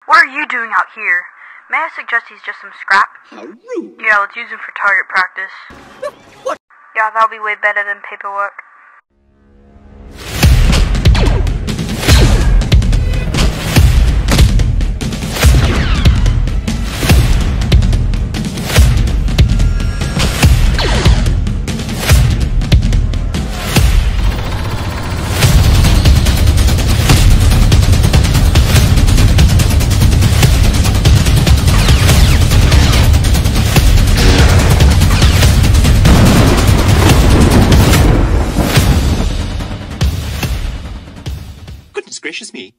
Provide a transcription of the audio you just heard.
What are you doing out here? May I suggest he's just some scrap? How rude! Yeah, let's use him for target practice. What? Yeah, that'll be way better than paperwork. Goodness gracious me.